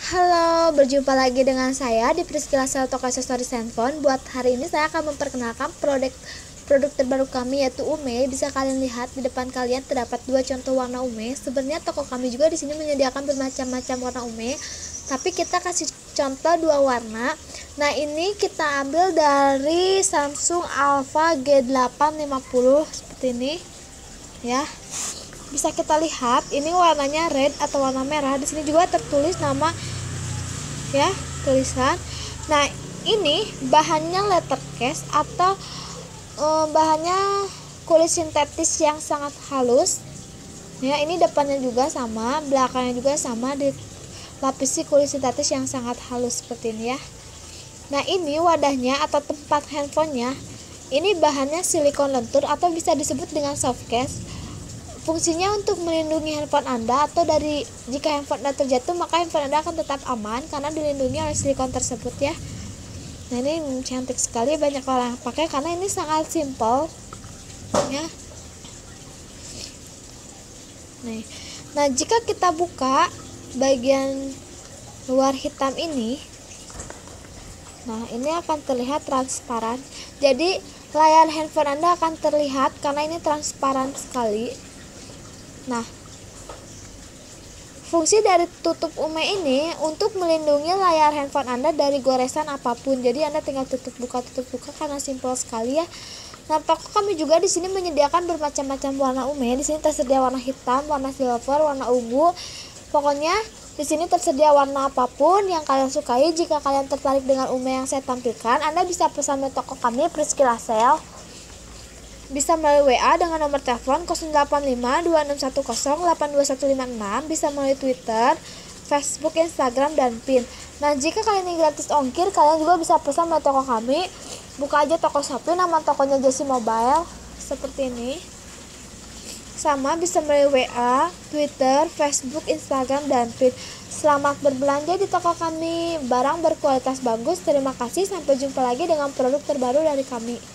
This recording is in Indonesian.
Halo, berjumpa lagi dengan saya di Priscilla Sel Toko Aksesoris Handphone. Buat hari ini saya akan memperkenalkan produk terbaru kami, yaitu Ume. Bisa kalian lihat di depan kalian terdapat dua contoh warna Ume. Sebenarnya toko kami juga di sini menyediakan bermacam-macam warna Ume, tapi kita kasih contoh dua warna. Nah, ini kita ambil dari Samsung Alpha G850 seperti ini ya. Bisa kita lihat ini warnanya red atau warna merah. Di sini juga tertulis nama ya, tulisan. Nah, ini bahannya leather case atau bahannya kulit sintetis yang sangat halus ya. Ini depannya juga sama, belakangnya juga sama, dilapisi kulit sintetis yang sangat halus seperti ini ya. Nah, ini wadahnya atau tempat handphonenya, ini bahannya silikon lentur atau bisa disebut dengan soft case. Fungsinya untuk melindungi handphone Anda, atau dari jika handphone Anda terjatuh, maka handphone Anda akan tetap aman karena dilindungi oleh silikon tersebut ya. Nah, ini cantik sekali, banyak orang pakai karena ini sangat simple ya. Nah, jika kita buka bagian luar hitam ini, nah ini akan terlihat transparan. Jadi layar handphone Anda akan terlihat karena ini transparan sekali. Nah, fungsi dari tutup Ume ini untuk melindungi layar handphone Anda dari goresan apapun. Jadi Anda tinggal tutup buka karena simpel sekali ya. Nah, toko kami juga di sini menyediakan bermacam-macam warna Ume. Di sini tersedia warna hitam, warna silver, warna ungu. Pokoknya di sini tersedia warna apapun yang kalian sukai. Jika kalian tertarik dengan Ume yang saya tampilkan, Anda bisa pesan di toko kami Priscilla Sel. Bisa melalui WA dengan nomor telepon 085261082156, bisa melalui Twitter, Facebook, Instagram, dan PIN. Nah, jika kalian ingin gratis ongkir, kalian juga bisa pesan melalui toko kami. Buka aja toko Shopee, nama tokonya Jessie Mobile seperti ini. Sama bisa melalui WA, Twitter, Facebook, Instagram, dan PIN. Selamat berbelanja di toko kami, barang berkualitas bagus. Terima kasih, sampai jumpa lagi dengan produk terbaru dari kami.